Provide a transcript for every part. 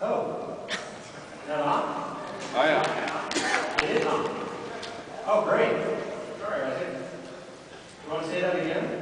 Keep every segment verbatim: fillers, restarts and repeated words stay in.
Oh, is that on? Oh, yeah. It is on. Oh, great. Sorry, I think. You want to say that again?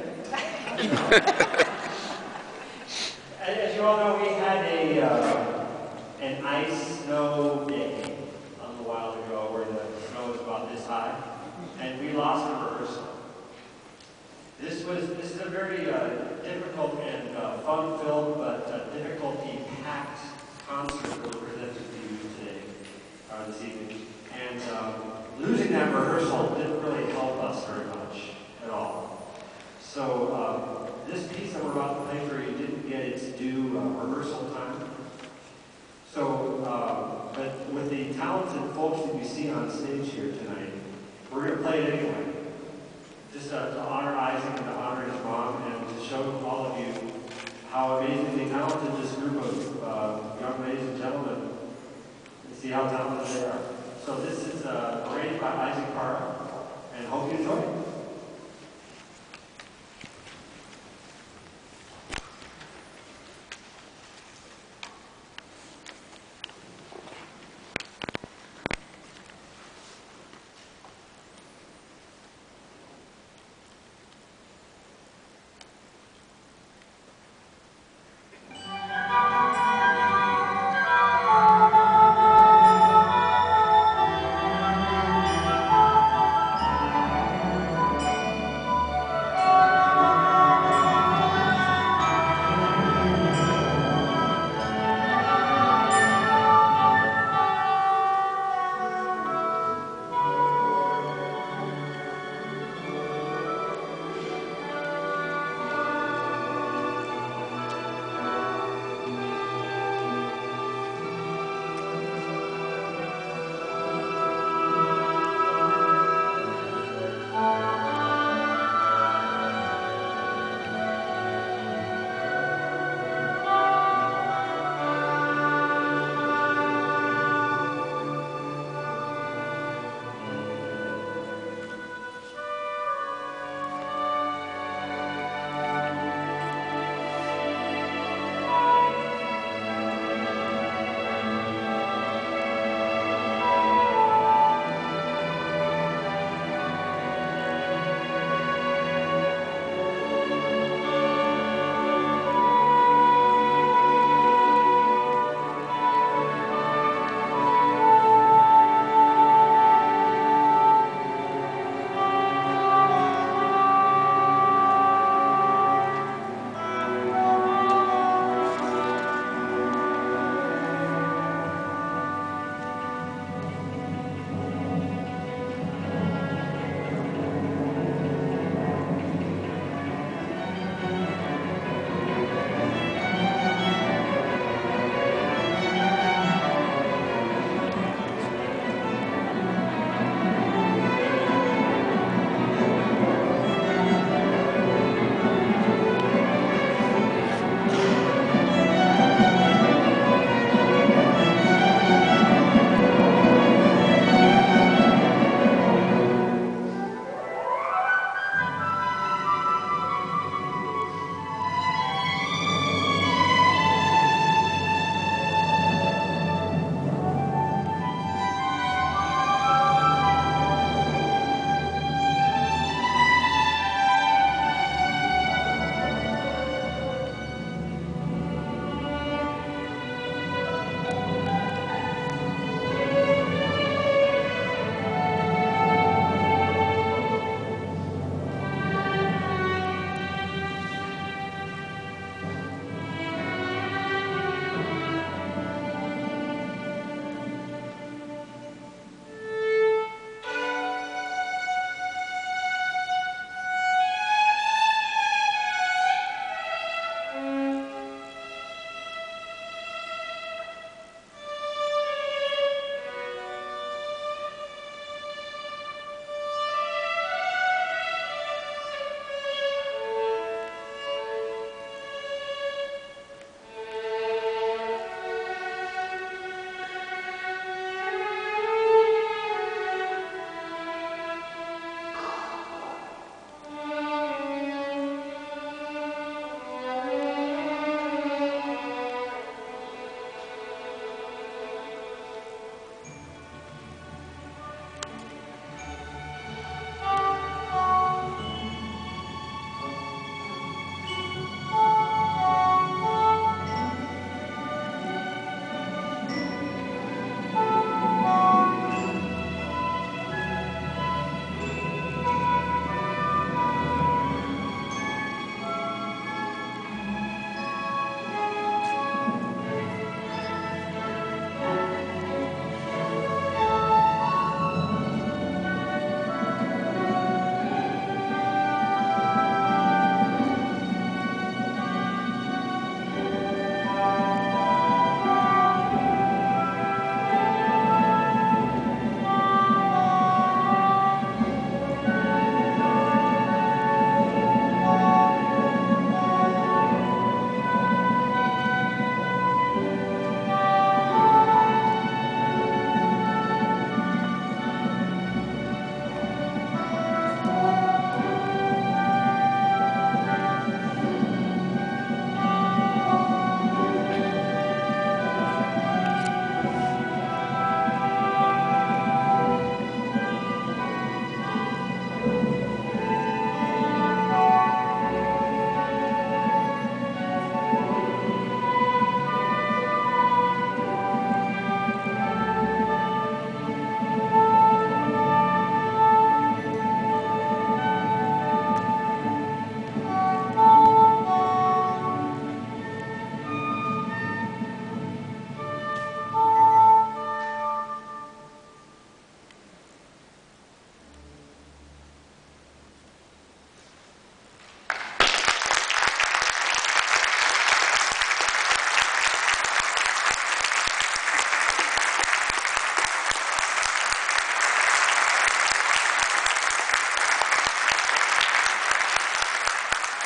As you all know, we had a uh, an ice snow day a little while ago where the snow was about this high, and we lost a rehearsal. This was this is a very uh, difficult and uh, fun-filled but uh, difficulty-packed concert we're presenting to you today, or this evening. And um, losing that rehearsal didn't really help us very much at all. So um, this piece that we're about to play for you didn't get its due uh, rehearsal time. So, uh, but with the talented folks that we see on stage here tonight, we're going to play it anyway. Just uh, to honor Isaac and to honor his mom and to show all of you how amazingly talented this group of uh, young ladies and gentlemen, and see how talented they are. So this is uh, arranged by Isaac Parra, and hope you enjoy it.